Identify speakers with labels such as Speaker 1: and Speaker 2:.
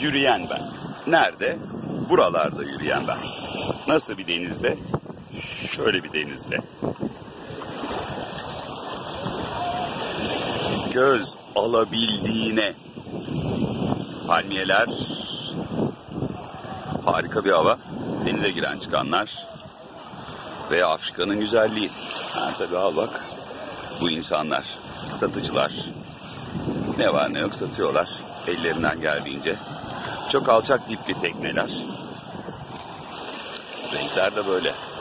Speaker 1: Yürüyen ben. Nerede? Buralarda yürüyen ben. Nasıl bir denizde? Şöyle bir denizde. Göz alabildiğine. Palmiyeler, harika bir hava. Denize giren çıkanlar ve Afrika'nın güzelliği. Tabii al bak, bu insanlar, satıcılar. Ne var ne yok satıyorlar ellerinden geldiğince. Çok alçak dipli tekneler. Renkler de böyle.